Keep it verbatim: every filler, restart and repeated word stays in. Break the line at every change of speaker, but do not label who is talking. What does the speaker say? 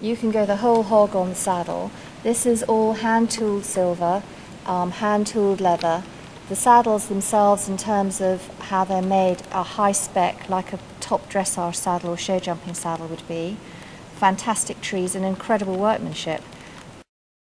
You can go the whole hog on the saddle. This is all hand-tooled silver, um, hand-tooled leather. The saddles themselves, in terms of how they're made, are high spec, like a top dressage saddle or show jumping saddle would be. Fantastic trees and incredible workmanship.